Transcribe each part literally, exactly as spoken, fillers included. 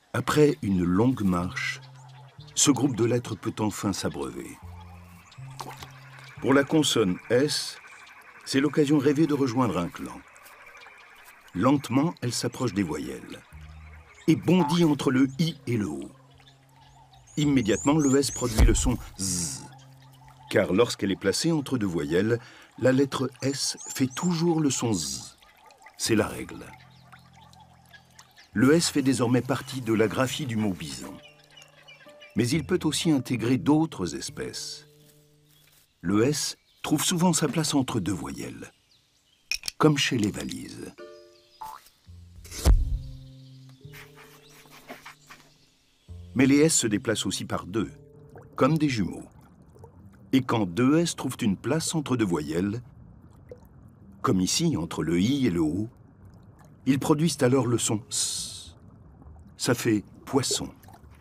Après une longue marche, ce groupe de lettres peut enfin s'abreuver. Pour la consonne S, c'est l'occasion rêvée de rejoindre un clan. Lentement, elle s'approche des voyelles et bondit entre le I et le O. Immédiatement, le S produit le son Z, car lorsqu'elle est placée entre deux voyelles, la lettre S fait toujours le son Z. C'est la règle. Le S fait désormais partie de la graphie du mot bison. Mais il peut aussi intégrer d'autres espèces. Le S trouve souvent sa place entre deux voyelles, comme chez les valises. Mais les S se déplacent aussi par deux, comme des jumeaux. Et quand deux S trouvent une place entre deux voyelles, comme ici entre le I et le O, ils produisent alors le son S. Ça fait poisson.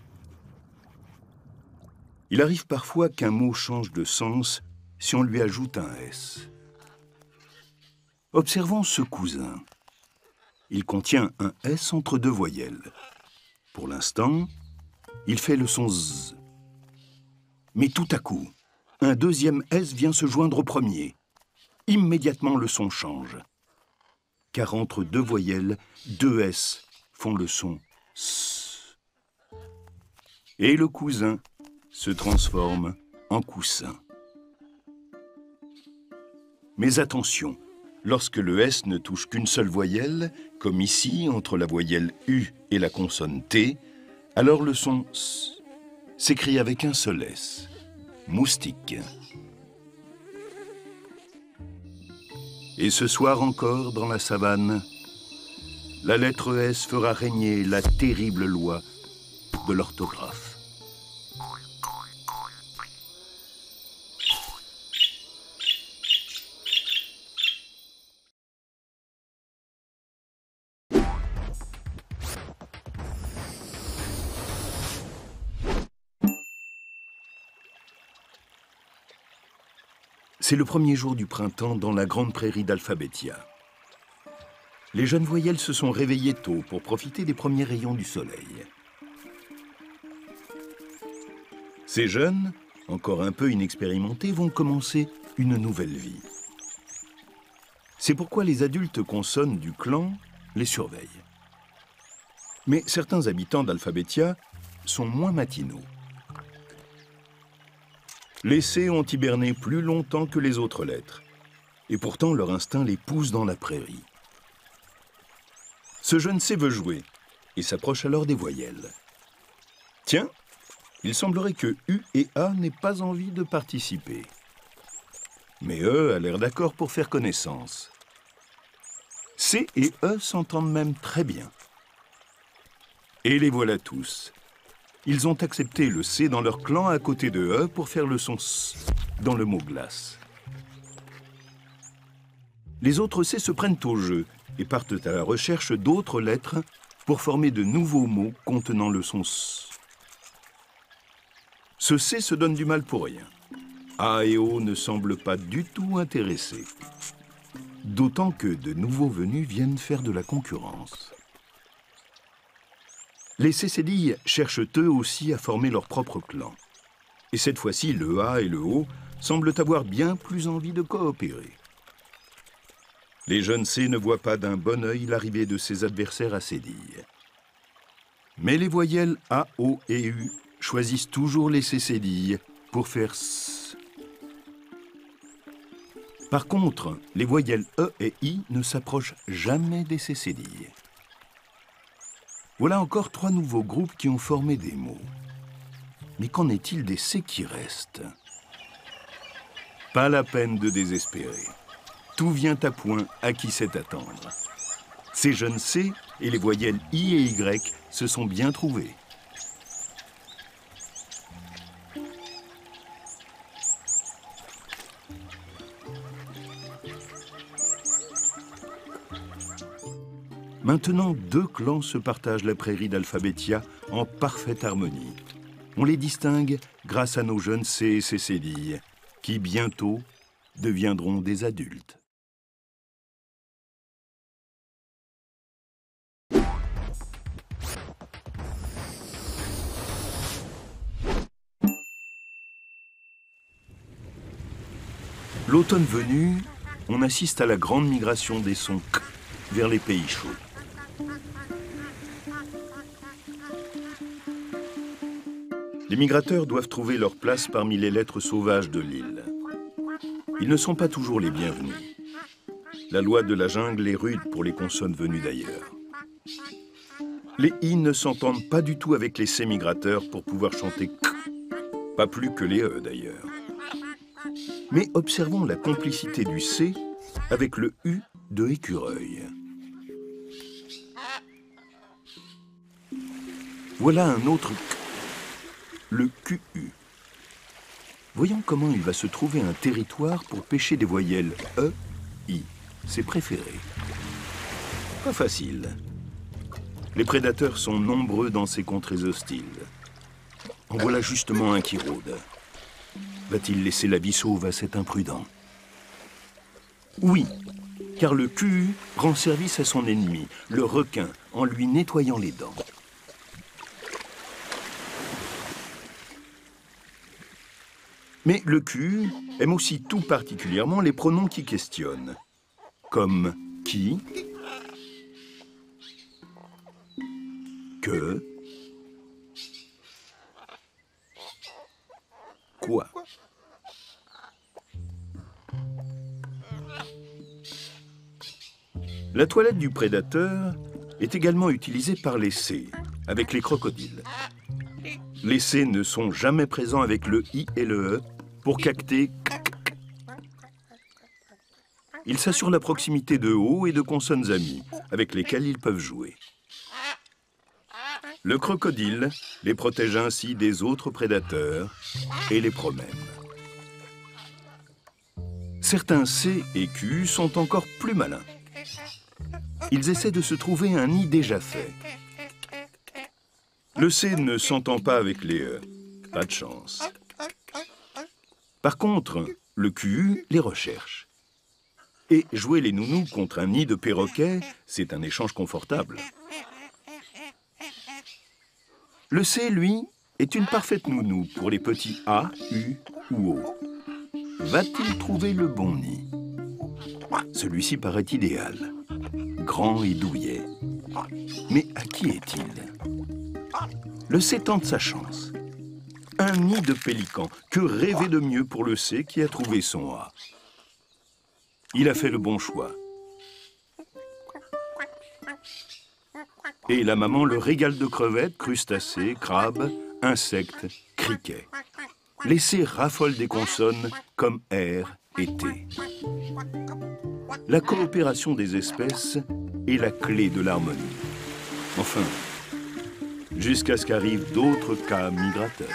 Il arrive parfois qu'un mot change de sens si on lui ajoute un S. Observons ce cousin. Il contient un S entre deux voyelles. Pour l'instant, il fait le son Z. Mais tout à coup, un deuxième S vient se joindre au premier. Immédiatement, le son change. Car entre deux voyelles, deux S font le son S. Et le cousin se transforme en coussin. Mais attention, lorsque le S ne touche qu'une seule voyelle, comme ici entre la voyelle U et la consonne T, alors le son S s'écrit avec un seul S, moustique. Et ce soir encore, dans la savane, la lettre S fera régner la terrible loi de l'orthographe. C'est le premier jour du printemps dans la grande prairie d'Alphabetia. Les jeunes voyelles se sont réveillées tôt pour profiter des premiers rayons du soleil. Ces jeunes, encore un peu inexpérimentés, vont commencer une nouvelle vie. C'est pourquoi les adultes consonnes du clan les surveillent. Mais certains habitants d'Alphabetia sont moins matinaux. Les C ont hiberné plus longtemps que les autres lettres, et pourtant leur instinct les pousse dans la prairie. Ce jeune C veut jouer, et s'approche alors des voyelles. Tiens, il semblerait que U et A n'aient pas envie de participer. Mais E a l'air d'accord pour faire connaissance. C et E s'entendent même très bien. Et les voilà tous. Ils ont accepté le C dans leur clan à côté de E pour faire le son S dans le mot glace. Les autres C se prennent au jeu et partent à la recherche d'autres lettres pour former de nouveaux mots contenant le son S. Ce C se donne du mal pour rien. A et O ne semblent pas du tout intéressés. D'autant que de nouveaux venus viennent faire de la concurrence. Les cécédilles cherchent eux aussi à former leur propre clan. Et cette fois-ci, le A et le O semblent avoir bien plus envie de coopérer. Les jeunes C ne voient pas d'un bon œil l'arrivée de ses adversaires à cédilles. Mais les voyelles A, O et U choisissent toujours les cécédilles pour faire S. Par contre, les voyelles E et I ne s'approchent jamais des cécédilles. Voilà encore trois nouveaux groupes qui ont formé des mots. Mais qu'en est-il des C qui restent? Pas la peine de désespérer. Tout vient à point à qui sait attendre. Ces jeunes C et les voyelles I et Y se sont bien trouvés. Maintenant, deux clans se partagent la prairie d'Alphabetia en parfaite harmonie. On les distingue grâce à nos jeunes C et cécédilles, qui bientôt deviendront des adultes. L'automne venu, on assiste à la grande migration des sons k vers les pays chauds. Les migrateurs doivent trouver leur place parmi les lettres sauvages de l'île. Ils ne sont pas toujours les bienvenus. La loi de la jungle est rude pour les consonnes venues d'ailleurs. Les i ne s'entendent pas du tout avec les c migrateurs pour pouvoir chanter k, pas plus que les e d'ailleurs. Mais observons la complicité du c avec le u de écureuil. Voilà un autre k, le Q U. Voyons comment il va se trouver un territoire pour pêcher des voyelles E, I, ses préférés. Pas facile. Les prédateurs sont nombreux dans ces contrées hostiles. En voilà justement un qui rôde. Va-t-il laisser la vie sauve à cet imprudent? Oui, car le Q U rend service à son ennemi, le requin, en lui nettoyant les dents. Mais le Q U aime aussi tout particulièrement les pronoms qui questionnent, comme qui, que, quoi. La toilette du prédateur est également utilisée par les C, avec les crocodiles. Les C ne sont jamais présents avec le I et le E pour cacter k. Ils s'assurent la proximité de O et de consonnes amies, avec lesquelles ils peuvent jouer. Le crocodile les protège ainsi des autres prédateurs et les promène. Certains C et Q sont encore plus malins. Ils essaient de se trouver un nid déjà fait. Le C ne s'entend pas avec les E. Pas de chance. Par contre, le Q U les recherche. Et jouer les nounous contre un nid de perroquet, c'est un échange confortable. Le C, lui, est une parfaite nounou pour les petits A, U ou O. Va-t-il trouver le bon nid? Celui-ci paraît idéal. Grand et douillet. Mais à qui est-il? Le C tente sa chance. Un nid de pélican. Que rêver de mieux pour le C qui a trouvé son A? Il a fait le bon choix. Et la maman le régale de crevettes, crustacés, crabes, insectes, criquets. Les C raffolent des consonnes comme R et T. La coopération des espèces est la clé de l'harmonie. Enfin, jusqu'à ce qu'arrivent d'autres cas migrateurs.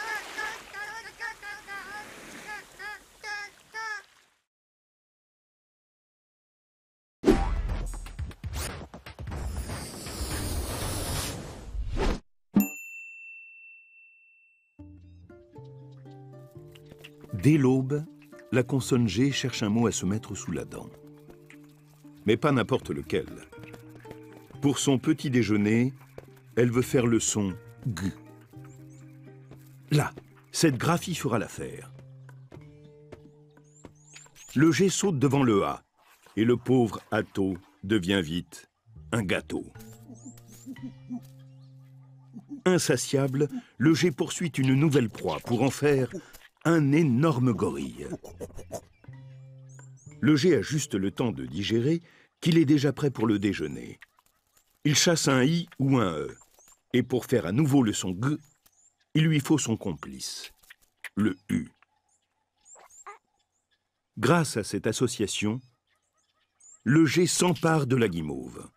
Dès l'aube, la consonne G cherche un mot à se mettre sous la dent. Mais pas n'importe lequel. Pour son petit déjeuner, elle veut faire le son G. Là, cette graphie fera l'affaire. Le G saute devant le A, et le pauvre Atto devient vite un gâteau. Insatiable, le G poursuit une nouvelle proie pour en faire un énorme gorille. Le G a juste le temps de digérer qu'il est déjà prêt pour le déjeuner. Il chasse un I ou un E. Et pour faire à nouveau le son G, il lui faut son complice, le U. Grâce à cette association, le G s'empare de la guimauve.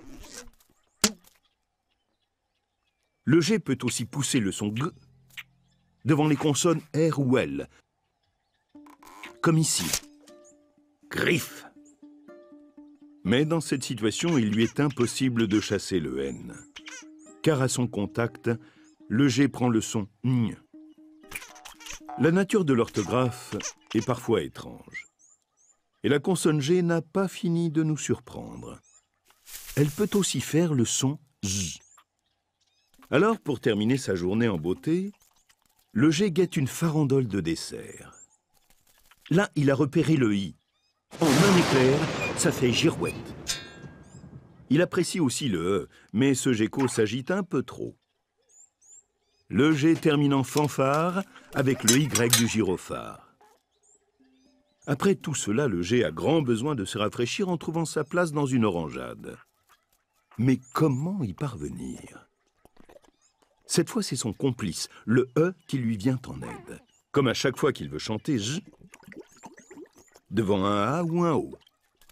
Le G peut aussi pousser le son G devant les consonnes R ou L, comme ici. Griffe. Mais dans cette situation, il lui est impossible de chasser le N, car à son contact, le G prend le son N. La nature de l'orthographe est parfois étrange. Et la consonne G n'a pas fini de nous surprendre. Elle peut aussi faire le son Z. Alors, pour terminer sa journée en beauté, le G guette une farandole de dessert. Là, il a repéré le i. En un éclair, ça fait girouette. Il apprécie aussi le e, mais ce gecko s'agite un peu trop. Le G termine en fanfare avec le Y du gyrophare. Après tout cela, le G a grand besoin de se rafraîchir en trouvant sa place dans une orangeade. Mais comment y parvenir? Cette fois, c'est son complice, le E, qui lui vient en aide. Comme à chaque fois qu'il veut chanter J, devant un A ou un O.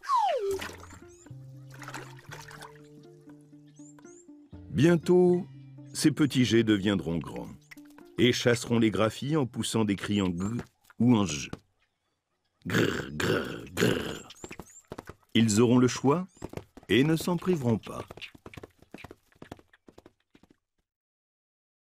Bientôt, ces petits G deviendront grands et chasseront les graphies en poussant des cris en G ou en J. Grrr, grrr, grrr. Ils auront le choix et ne s'en priveront pas.